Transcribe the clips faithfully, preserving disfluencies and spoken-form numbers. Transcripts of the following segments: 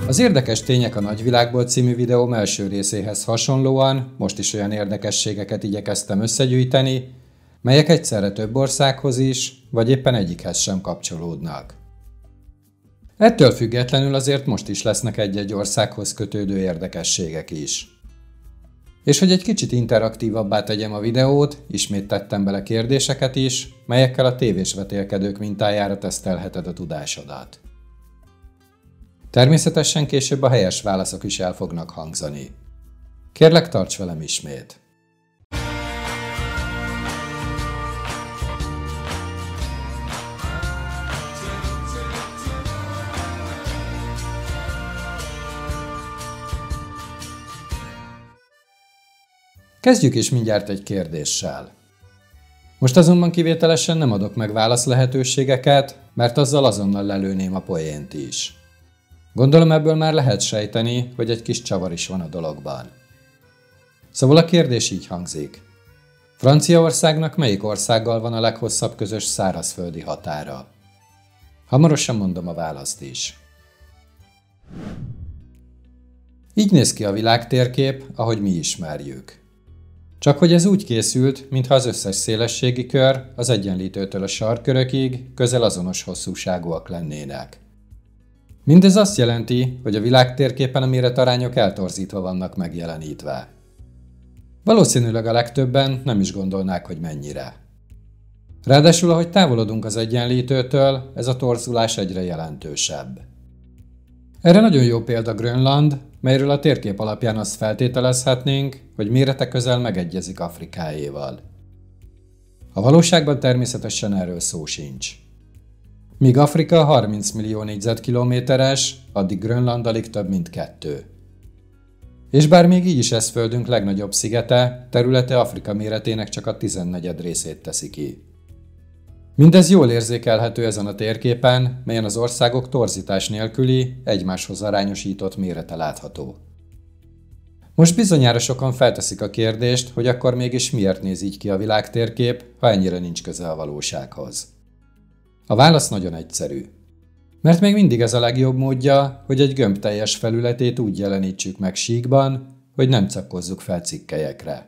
Az Érdekes tények a nagyvilágból című videóm első részéhez hasonlóan most is olyan érdekességeket igyekeztem összegyűjteni, melyek egyszerre több országhoz is, vagy éppen egyikhez sem kapcsolódnak. Ettől függetlenül azért most is lesznek egy-egy országhoz kötődő érdekességek is. És hogy egy kicsit interaktívabbá tegyem a videót, ismét tettem bele kérdéseket is, melyekkel a tévés vetélkedők mintájára tesztelheted a tudásodat. Természetesen később a helyes válaszok is el fognak hangzani. Kérlek, tarts velem ismét! Kezdjük is mindjárt egy kérdéssel. Most azonban kivételesen nem adok meg válasz lehetőségeket, mert azzal azonnal lelőném a poént is. Gondolom ebből már lehet sejteni, hogy egy kis csavar is van a dologban. Szóval a kérdés így hangzik. Franciaországnak melyik országgal van a leghosszabb közös szárazföldi határa? Hamarosan mondom a választ is. Így néz ki a világtérkép, ahogy mi ismerjük. Csak hogy ez úgy készült, mintha az összes szélességi kör az egyenlítőtől a sarkkörökig közel azonos hosszúságúak lennének. Mindez azt jelenti, hogy a világtérképen a méretarányok eltorzítva vannak megjelenítve. Valószínűleg a legtöbben nem is gondolnák, hogy mennyire. Ráadásul, ahogy távolodunk az egyenlítőtől, ez a torzulás egyre jelentősebb. Erre nagyon jó példa Grönland, melyről a térkép alapján azt feltételezhetnénk, hogy mérete közel megegyezik Afrikáéval. A valóságban természetesen erről szó sincs. Míg Afrika harminc millió négyzetkilométeres, addig Grönland alig több mint kettő. És bár még így is ez Földünk legnagyobb szigete, területe Afrika méretének csak a tizennegyed részét teszi ki. Mindez jól érzékelhető ezen a térképen, melyen az országok torzítás nélküli, egymáshoz arányosított mérete látható. Most bizonyára sokan felteszik a kérdést, hogy akkor mégis miért néz így ki a világtérkép, ha ennyire nincs köze a valósághoz. A válasz nagyon egyszerű. Mert még mindig ez a legjobb módja, hogy egy gömb teljes felületét úgy jelenítsük meg síkban, hogy nem cakkozzuk fel cikkelyekre.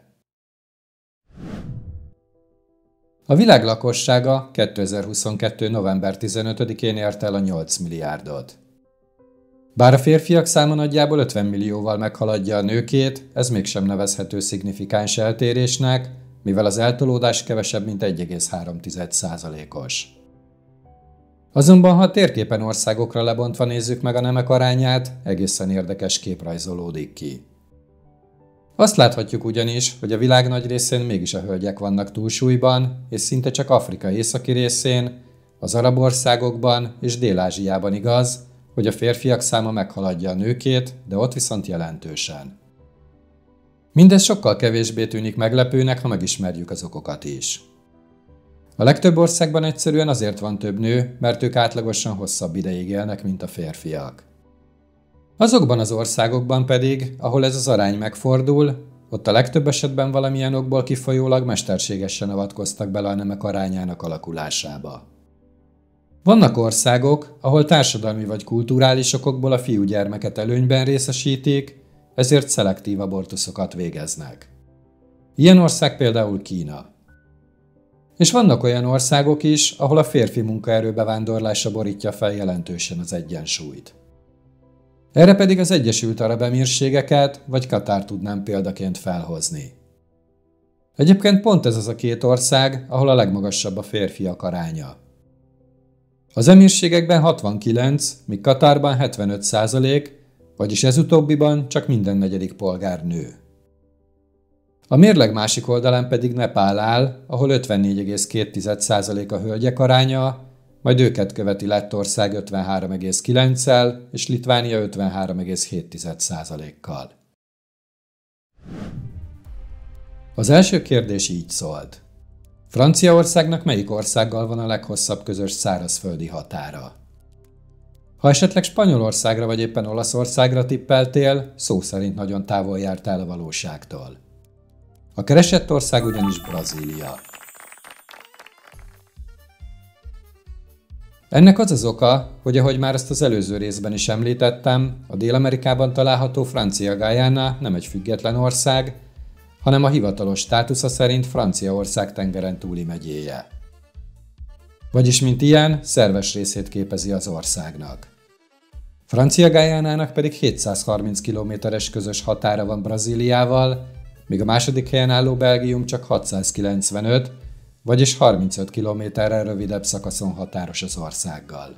A világ lakossága kétezer-huszonkettő. november tizenötödikén ért el a nyolc milliárdot. Bár a férfiak száma nagyjából ötven millióval meghaladja a nőkét, ez mégsem nevezhető szignifikáns eltérésnek, mivel az eltolódás kevesebb mint egy egész három százalékos. Azonban, ha a térképen országokra lebontva nézzük meg a nemek arányát, egészen érdekes kép rajzolódik ki. Azt láthatjuk ugyanis, hogy a világ nagy részén mégis a hölgyek vannak túlsúlyban, és szinte csak Afrika északi részén, az arab országokban és Dél-Ázsiában igaz, hogy a férfiak száma meghaladja a nőkét, de ott viszont jelentősen. Mindez sokkal kevésbé tűnik meglepőnek, ha megismerjük az okokat is. A legtöbb országban egyszerűen azért van több nő, mert ők átlagosan hosszabb ideig élnek, mint a férfiak. Azokban az országokban pedig, ahol ez az arány megfordul, ott a legtöbb esetben valamilyen okból kifolyólag mesterségesen avatkoztak bele a nemek arányának alakulásába. Vannak országok, ahol társadalmi vagy kulturális okokból a fiúgyermeket előnyben részesítik, ezért szelektív abortuszokat végeznek. Ilyen ország például Kína. És vannak olyan országok is, ahol a férfi munkaerő bevándorlása borítja fel jelentősen az egyensúlyt. Erre pedig az Egyesült Arab Emírségeket vagy Katár tudnám példaként felhozni. Egyébként pont ez az a két ország, ahol a legmagasabb a férfiak aránya. Az Emírségekben hatvankilenc, míg Katárban hetvenöt százalék, vagyis ez utóbbiban csak minden negyedik polgár nő. A mérleg másik oldalán pedig Nepál áll, ahol ötvennégy egész két százalék a hölgyek aránya, majd őket követi Lettország ötvenhárom egész kilenccel és Litvánia ötvenhárom egész hét százalékkal. Az első kérdés így szólt. Franciaországnak melyik országgal van a leghosszabb közös szárazföldi határa? Ha esetleg Spanyolországra vagy éppen Olaszországra tippeltél, szó szerint nagyon távol jártál a valóságtól. A keresett ország ugyanis Brazília. Ennek az az oka, hogy ahogy már ezt az előző részben is említettem, a Dél-Amerikában található Francia Guyana nem egy független ország, hanem a hivatalos státusza szerint Franciaország tengeren túli megyéje. Vagyis mint ilyen, szerves részét képezi az országnak. Francia Guyanának pedig hétszázharminc kilométeres közös határa van Brazíliával, míg a második helyen álló Belgium csak hatszázkilencvenöt, vagyis harmincöt kilométerrel rövidebb szakaszon határos az országgal.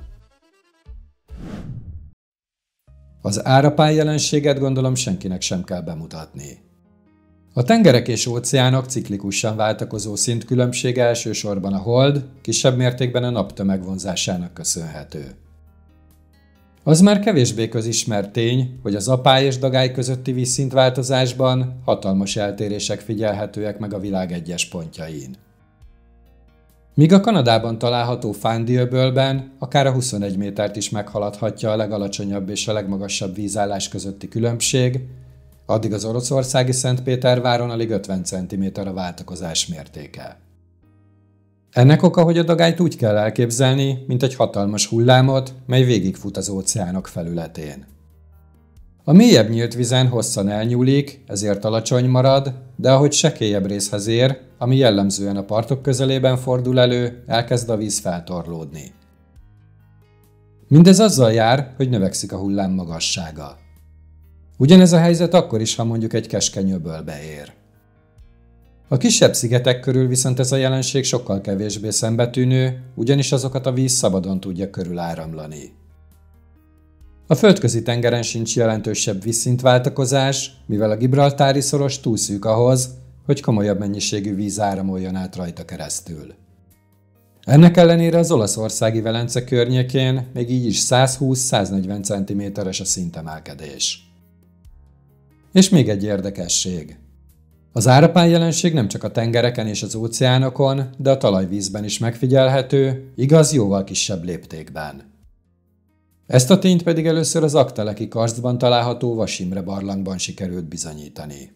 Az árapály jelenséget gondolom senkinek sem kell bemutatni. A tengerek és óceánok ciklikusan váltakozó szintkülönbsége elsősorban a hold, kisebb mértékben a nap tömegvonzásának köszönhető. Az már kevésbé közismert tény, hogy az apály és dagály közötti vízszintváltozásban hatalmas eltérések figyelhetőek meg a világ egyes pontjain. Míg a Kanadában található Fundy-öbölben akár a huszonegy métert is meghaladhatja a legalacsonyabb és a legmagasabb vízállás közötti különbség, addig az oroszországi Szentpéterváron alig ötven centiméter a váltakozás mértéke. Ennek oka, hogy a dagályt úgy kell elképzelni, mint egy hatalmas hullámot, mely végigfut az óceánok felületén. A mélyebb nyílt vízen hosszan elnyúlik, ezért alacsony marad, de ahogy sekélyebb részhez ér, ami jellemzően a partok közelében fordul elő, elkezd a víz feltorlódni. Mindez azzal jár, hogy növekszik a hullám magassága. Ugyanez a helyzet akkor is, ha mondjuk egy keskeny öbölbe ér. A kisebb szigetek körül viszont ez a jelenség sokkal kevésbé szembetűnő, ugyanis azokat a víz szabadon tudja körül áramlani. A Földközi tengeren sincs jelentősebb vízszintváltakozás, mivel a Gibraltári szoros túl szűk ahhoz, hogy komolyabb mennyiségű víz áramoljon át rajta keresztül. Ennek ellenére az olaszországi Velence környékén még így is százhúsz-száznegyven centiméteres a szintemelkedés. És még egy érdekesség. Az árapály jelenség nem csak a tengereken és az óceánokon, de a talajvízben is megfigyelhető, igaz jóval kisebb léptékben. Ezt a tényt pedig először az Aggteleki karstban található Vas Imre barlangban sikerült bizonyítani.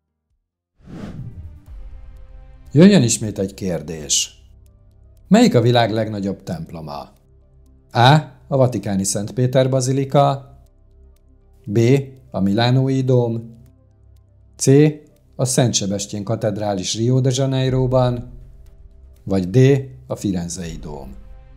Jöjjön ismét egy kérdés. Melyik a világ legnagyobb temploma? A. A Vatikáni Szent Péter bazilika, B. A Milánói dóm, C. A Szent Sebestyén katedrális Rio de Janeiroban, vagy D. A Firenzei dóm.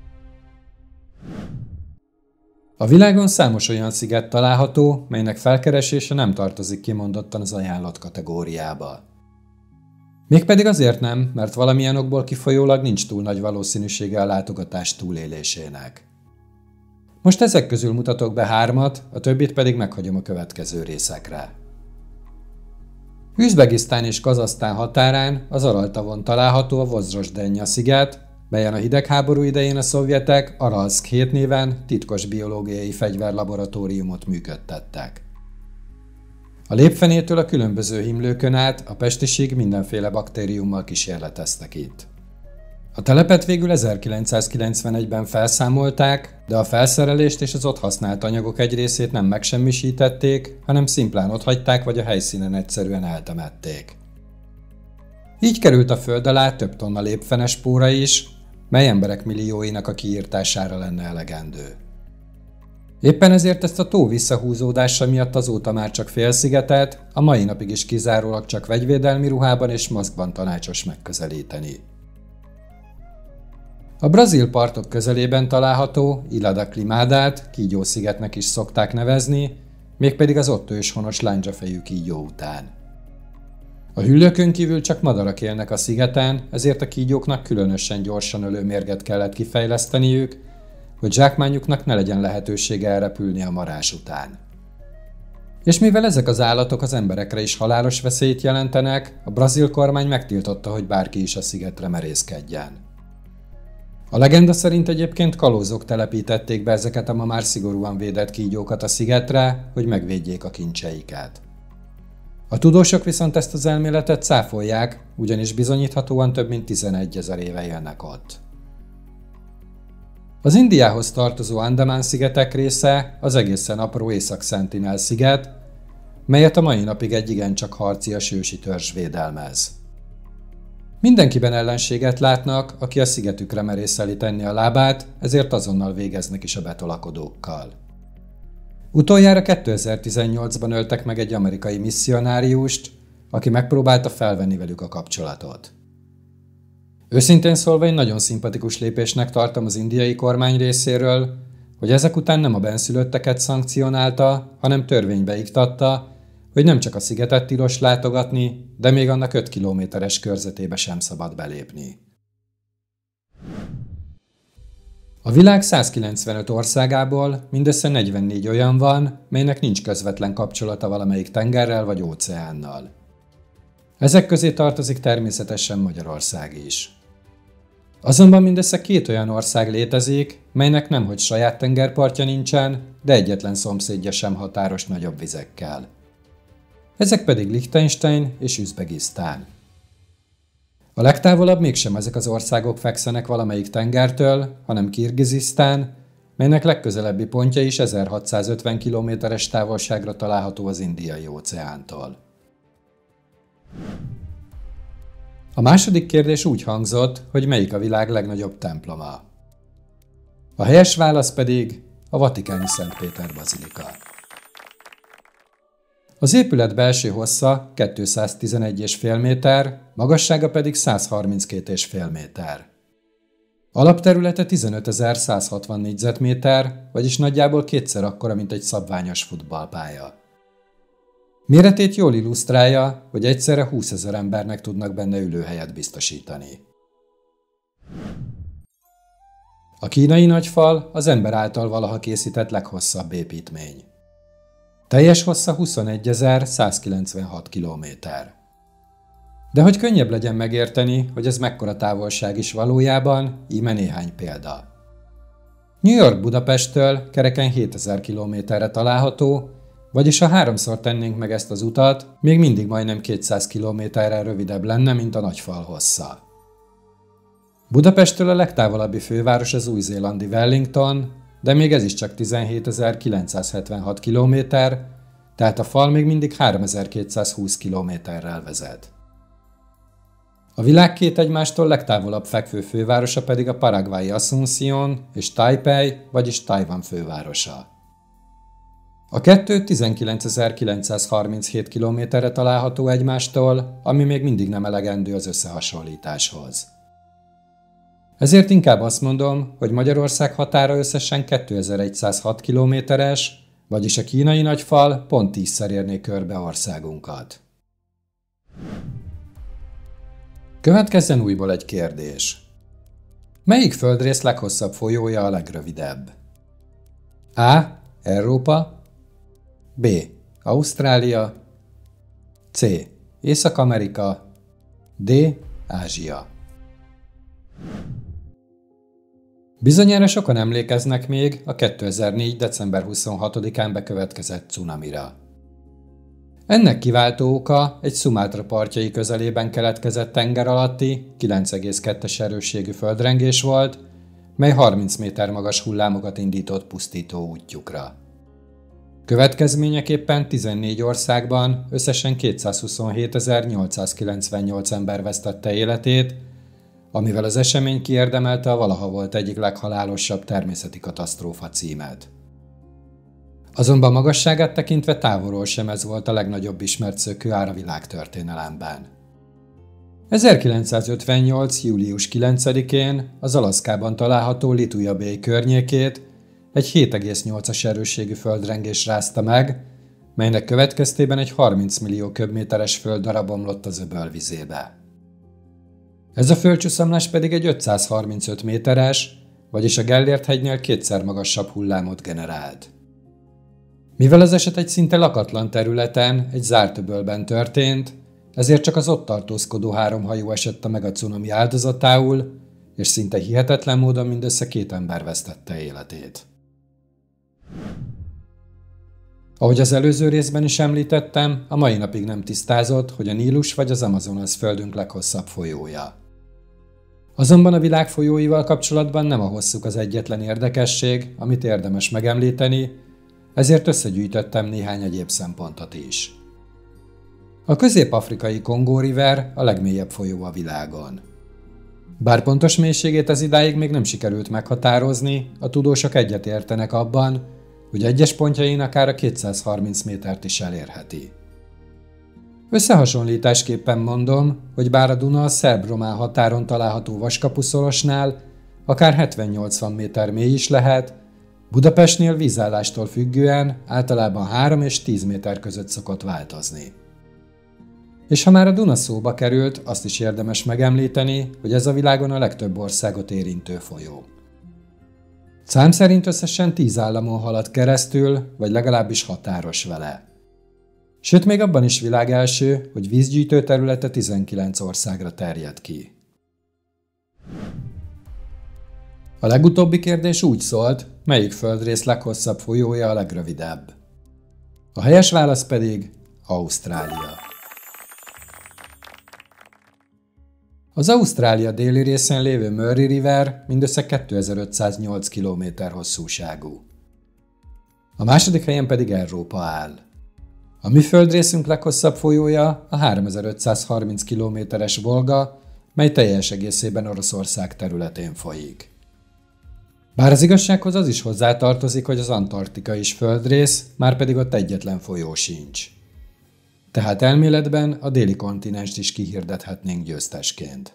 A világon számos olyan sziget található, melynek felkeresése nem tartozik kimondottan az ajánlott kategóriába. Mégpedig azért nem, mert valamilyen okból kifolyólag nincs túl nagy valószínűsége a látogatás túlélésének. Most ezek közül mutatok be hármat, a többit pedig meghagyom a következő részekre. Üzbegisztán és Kazahsztán határán az Araltavon található a Vozrozsdenja sziget, melyen a hidegháború idején a szovjetek Aralszk hét néven titkos biológiai fegyverlaboratóriumot működtettek. A lépfenétől a különböző himlőkön át a pestisig mindenféle baktériummal kísérleteztek itt. A telepet végül ezerkilencszázkilencvenegyben felszámolták, de a felszerelést és az ott használt anyagok egy részét nem megsemmisítették, hanem szimplán otthagyták vagy a helyszínen egyszerűen eltemették. Így került a föld alá több tonna lépfenes spóra is, mely emberek millióinak a kiírtására lenne elegendő. Éppen ezért ezt a tó visszahúzódása miatt azóta már csak félszigetet, a mai napig is kizárólag csak vegyvédelmi ruhában és maszkban tanácsos megközelíteni. A brazil partok közelében található Ilha da Queimada-t kígyószigetnek is szokták nevezni, mégpedig az ott őshonos lándzsafejű kígyó után. A hüllőkön kívül csak madarak élnek a szigeten, ezért a kígyóknak különösen gyorsan ölő mérget kellett kifejleszteniük, hogy zsákmányuknak ne legyen lehetősége elrepülni a marás után. És mivel ezek az állatok az emberekre is halálos veszélyt jelentenek, a brazil kormány megtiltotta, hogy bárki is a szigetre merészkedjen. A legenda szerint egyébként kalózok telepítették be ezeket a ma már szigorúan védett kígyókat a szigetre, hogy megvédjék a kincseiket. A tudósok viszont ezt az elméletet cáfolják, ugyanis bizonyíthatóan több mint tizenegyezer éve élnek ott. Az Indiához tartozó Andamán-szigetek része az egészen apró Észak-Sentinel-sziget, melyet a mai napig egy igencsak harcias ősi törzs védelmez. Mindenkiben ellenséget látnak, aki a szigetükre merészeli tenni a lábát, ezért azonnal végeznek is a betolakodókkal. Utoljára kétezer-tizennyolcban öltek meg egy amerikai misszionáriust, aki megpróbálta felvenni velük a kapcsolatot. Őszintén szólva én nagyon szimpatikus lépésnek tartom az indiai kormány részéről, hogy ezek után nem a benszülötteket szankcionálta, hanem törvénybe iktatta, hogy nem csak a szigetet tilos látogatni, de még annak öt kilométeres körzetébe sem szabad belépni. A világ százkilencvenöt országából mindössze negyvennégy olyan van, melynek nincs közvetlen kapcsolata valamelyik tengerrel vagy óceánnal. Ezek közé tartozik természetesen Magyarország is. Azonban mindössze két olyan ország létezik, melynek nemhogy saját tengerpartja nincsen, de egyetlen szomszédja sem határos nagyobb vizekkel. Ezek pedig Liechtenstein és Üzbegisztán. A legtávolabb mégsem ezek az országok fekszenek valamelyik tengertől, hanem Kirgizisztán, melynek legközelebbi pontja is ezerhatszázötven kilométeres távolságra található az Indiai-óceántól. A második kérdés úgy hangzott, hogy melyik a világ legnagyobb temploma. A helyes válasz pedig a vatikáni Szent Péter-bazilika. Az épület belső hossza kétszáztizenegy egész öt méter, magassága pedig száz harminckét egész öt méter. Alapterülete tizenötezer-százhatvan négyzetméter, vagyis nagyjából kétszer akkora, mint egy szabványos futballpálya. Méretét jól illusztrálja, hogy egyszerre húszezer embernek tudnak benne ülőhelyet biztosítani. A kínai nagyfal az ember által valaha készített leghosszabb építmény. Teljes hossza huszonegyezer-százkilencvenhat kilométer. De hogy könnyebb legyen megérteni, hogy ez mekkora távolság is valójában, íme néhány példa. New York Budapesttől kereken hétezer kilométerre található, vagyis ha háromszor tennénk meg ezt az utat, még mindig majdnem kétszáz kilométerrel rövidebb lenne, mint a nagyfal hossza. Budapesttől a legtávolabbi főváros az új-zélandi Wellington, de még ez is csak tizenhétezer-kilencszázhetvenhat kilométer, tehát a fal még mindig háromezer-kétszázhúsz kilométerrel vezet. A világ két egymástól legtávolabb fekvő fővárosa pedig a paraguayi Asunción és Taipei, vagyis Tajvan fővárosa. A kettő tizenkilencezer-kilencszázharminchét kilométerre található egymástól, ami még mindig nem elegendő az összehasonlításhoz. Ezért inkább azt mondom, hogy Magyarország határa összesen kétezer-százhat kilométeres, vagyis a kínai nagyfal pont tízszer érné körbe országunkat. Következzen újból egy kérdés. Melyik földrész leghosszabb folyója a legrövidebb? A. Európa, B. Ausztrália, C. Észak-Amerika, D. Ázsia. Bizonyára sokan emlékeznek még a kétezer-négy. december huszonhatodikán bekövetkezett cunamira. Ennek kiváltó oka egy Szumátra partjai közelében keletkezett tenger alatti, kilenc egész kettes erősségű földrengés volt, mely harminc méter magas hullámokat indított pusztító útjukra. Következményeképpen tizennégy országban összesen kétszázhuszonhétezer-nyolcszázkilencvennyolc ember vesztette életét, amivel az esemény kiérdemelte a valaha volt egyik leghalálosabb természeti katasztrófa címet. Azonban magasságát tekintve távolról sem ez volt a legnagyobb ismert szökőár a világtörténelemben. ezerkilencszázötvennyolc. július kilencedikén az Alaszkában található Lituja Bay környékét egy hét egész nyolcas erősségű földrengés rázta meg, melynek következtében egy harminc millió köbméteres földdarab omlott az öböl vizébe. Ez a földcsúszamlás pedig egy ötszázharmincöt méteres, vagyis a Gellért-hegynél kétszer magasabb hullámot generált. Mivel az eset egy szinte lakatlan területen, egy zárt öbölben történt, ezért csak az ott tartózkodó három hajó esett meg a cunami áldozatául, és szinte hihetetlen módon mindössze két ember vesztette életét. Ahogy az előző részben is említettem, a mai napig nem tisztázott, hogy a Nílus vagy az Amazonas földünk leghosszabb folyója. Azonban a világ folyóival kapcsolatban nem a hosszuk az egyetlen érdekesség, amit érdemes megemlíteni, ezért összegyűjtöttem néhány egyéb szempontot is. A közép-afrikai Kongó River a legmélyebb folyó a világon. Bár pontos mélységét ez idáig még nem sikerült meghatározni, a tudósok egyetértenek abban, hogy egyes pontjain akár a kétszázharminc métert is elérheti. Összehasonlításképpen mondom, hogy bár a Duna a szerb-román határon található Vaskapuszorosnál akár hetven-nyolcvan méter mély is lehet, Budapestnél vízállástól függően általában három és tíz méter között szokott változni. És ha már a Duna szóba került, azt is érdemes megemlíteni, hogy ez a világon a legtöbb országot érintő folyó. Szám szerint összesen tíz államon halad keresztül, vagy legalábbis határos vele. Sőt, még abban is világelső, hogy vízgyűjtő területe tizenkilenc országra terjed ki. A legutóbbi kérdés úgy szólt, melyik földrész leghosszabb folyója a legrövidebb. A helyes válasz pedig Ausztrália. Az Ausztrália déli részén lévő Murray River mindössze kétezer-ötszáznyolc kilométer hosszúságú. A második helyen pedig Európa áll. A mi földrészünk leghosszabb folyója a háromezer-ötszázharminc kilométeres Volga, mely teljes egészében Oroszország területén folyik. Bár az igazsághoz az is hozzátartozik, hogy az Antarktika is földrész, már pedig ott egyetlen folyó sincs. Tehát elméletben a déli kontinenst is kihirdethetnénk győztesként.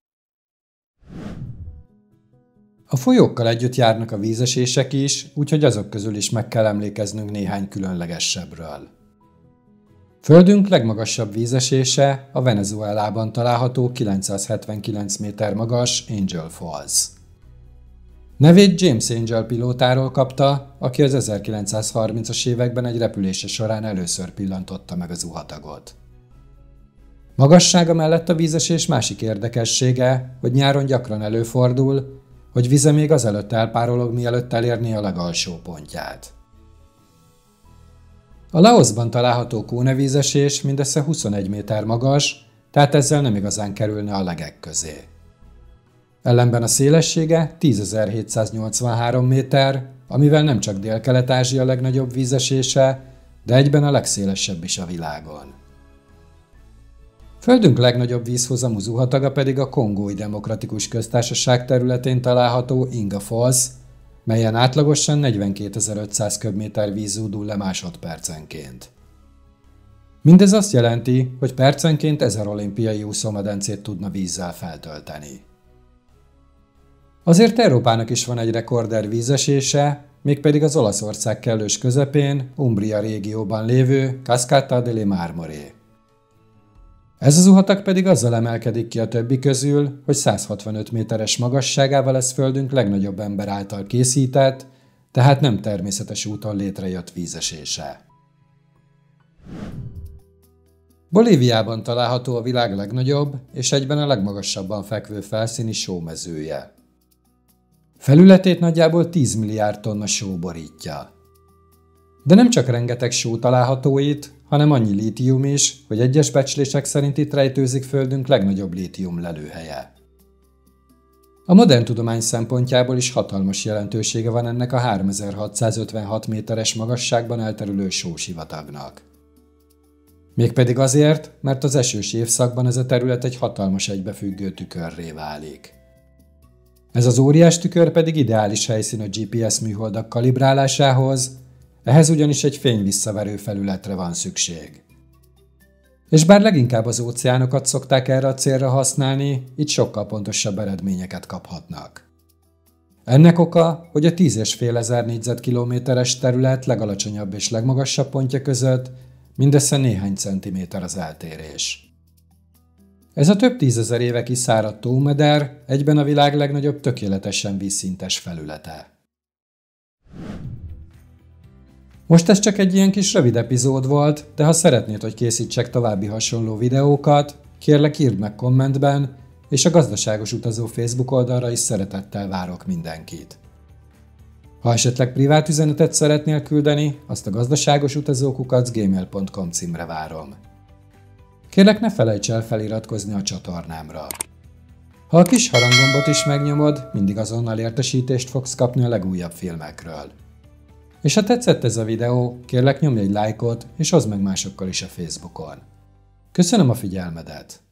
A folyókkal együtt járnak a vízesések is, úgyhogy azok közül is meg kell emlékeznünk néhány különlegesebbről. Földünk legmagasabb vízesése a Venezuelában található kilencszázhetvenkilenc méter magas Angel Falls. Nevét James Angel pilótáról kapta, aki az ezerkilencszázharmincas években egy repülése során először pillantotta meg a zuhatagot. Magassága mellett a vízesés másik érdekessége, hogy nyáron gyakran előfordul, hogy vize még azelőtt elpárolog, mielőtt elérné a legalsó pontját. A Laoszban található Kóne vízesés mindössze huszonegy méter magas, tehát ezzel nem igazán kerülne a legek közé. Ellenben a szélessége tízezer-hétszáznyolcvanhárom méter, amivel nem csak Dél-Kelet-Ázsia legnagyobb vízesése, de egyben a legszélesebb is a világon. Földünk legnagyobb vízhozamú zuhataga pedig a Kongói Demokratikus Köztársaság területén található Inga Falls, melyen átlagosan negyvenkétezer-ötszáz köbméter víz zúdul le másodpercenként. Mindez azt jelenti, hogy percenként ezer olimpiai úszómedencét tudna vízzel feltölteni. Azért Európának is van egy rekorder vízesése, mégpedig az Olaszország kellős közepén, Umbria régióban lévő Cascata delle Marmore. Ez a zuhatag pedig azzal emelkedik ki a többi közül, hogy százhatvanöt méteres magasságával lesz Földünk legnagyobb ember által készített, tehát nem természetes úton létrejött vízesése. Bolíviában található a világ legnagyobb és egyben a legmagasabban fekvő felszíni sómezője. Felületét nagyjából tíz milliárd tonna só borítja. De nem csak rengeteg só található itt, hanem annyi lítium is, hogy egyes becslések szerint itt rejtőzik Földünk legnagyobb lítium lelőhelye. A modern tudomány szempontjából is hatalmas jelentősége van ennek a háromezer-hatszázötvenhat méteres magasságban elterülő sósivatagnak. Mégpedig azért, mert az esős évszakban ez a terület egy hatalmas egybefüggő tükörré válik. Ez az óriás tükör pedig ideális helyszín a gé pé es műholdak kalibrálásához, ehhez ugyanis egy fényvisszaverő felületre van szükség. És bár leginkább az óceánokat szokták erre a célra használni, itt sokkal pontosabb eredményeket kaphatnak. Ennek oka, hogy a tíz és fél ezer négyzetkilométeres terület legalacsonyabb és legmagasabb pontja között mindössze néhány centiméter az eltérés. Ez a több tízezer éve kiszáradt tómeder egyben a világ legnagyobb tökéletesen vízszintes felülete. Most ez csak egy ilyen kis rövid epizód volt, de ha szeretnéd, hogy készítsek további hasonló videókat, kérlek írd meg kommentben, és a Gazdaságos Utazó Facebook oldalra is szeretettel várok mindenkit. Ha esetleg privát üzenetet szeretnél küldeni, azt a gazdaságosutazó kukac gmail pont com címre várom. Kérlek, ne felejts el feliratkozni a csatornámra. Ha a kis haranggombot is megnyomod, mindig azonnal értesítést fogsz kapni a legújabb filmekről. És ha tetszett ez a videó, kérlek nyomj egy lájkot, és oszd meg másokkal is a Facebookon. Köszönöm a figyelmedet!